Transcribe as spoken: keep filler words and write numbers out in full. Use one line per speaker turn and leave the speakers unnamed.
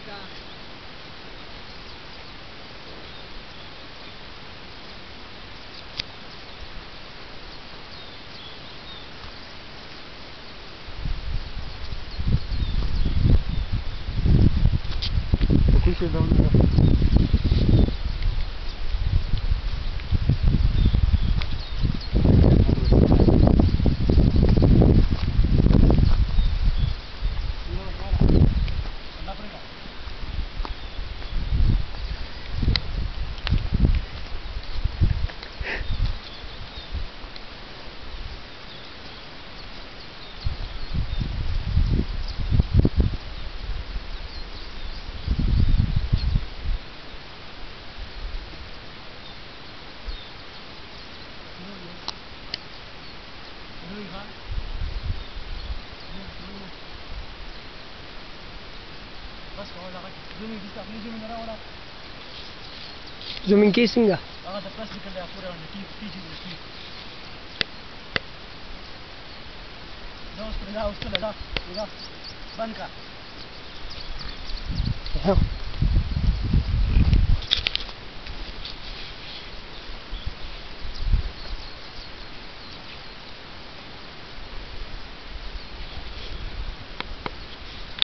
का
कुछ जाऊंगा
بس ولا غادي زومين دي تعرفني زومين راه ولا
زومين كيسنغا
اه هذا بلاستيك اللي عفوري ولا كيف تيجي ولا كيف لا وصل لا وصل لا لا بنكا